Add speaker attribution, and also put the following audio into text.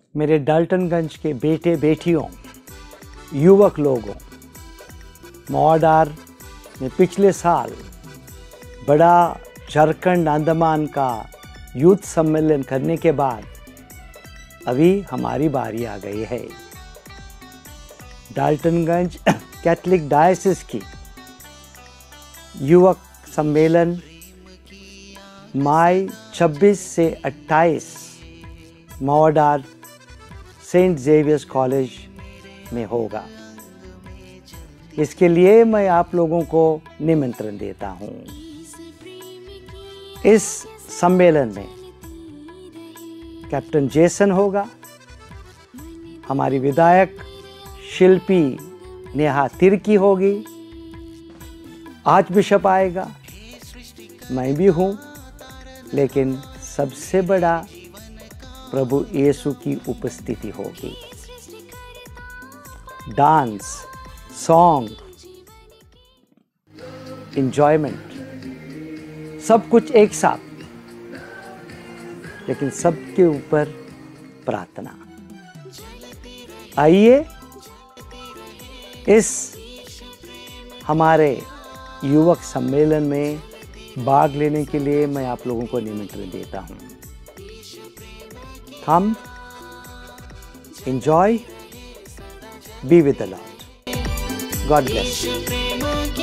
Speaker 1: मेरे डाल्टनगंज के बेटे बेटियों, युवक लोगों, मवाडार में पिछले साल बड़ा झारखंड अंडमान का यूथ सम्मेलन करने के बाद अभी हमारी बारी आ गई है। डाल्टनगंज कैथलिक डायसिस की युवक सम्मेलन मई 26 से 28 मवाडार सेंट जेवियर्स कॉलेज में होगा। इसके लिए मैं आप लोगों को निमंत्रण देता हूं। इस सम्मेलन में कैप्टन जेसन होगा, हमारी विधायक शिल्पी नेहा तिर्की होगी, आर्च बिशप आएगा, मैं भी हूँ, लेकिन सबसे बड़ा प्रभु यीशु की उपस्थिति होगी। डांस, सॉन्ग, एंजॉयमेंट, सब कुछ एक साथ, लेकिन सबके ऊपर प्रार्थना। आइए इस हमारे युवक सम्मेलन में भाग लेने के लिए मैं आप लोगों को निमंत्रण देता हूं। Come, enjoy, be with the Lord. God bless you.